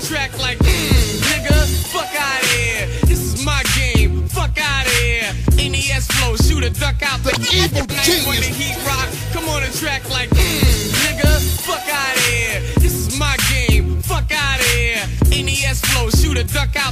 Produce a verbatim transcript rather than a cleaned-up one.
track like, mm, nigga, fuck out of here. This is my game, fuck out of here. N E S flow, shoot a duck out the evil genius. When the heat rock, come on the track like, mm, nigga, fuck out of here. This is my game, fuck out of here. N E S flow, shoot a duck out.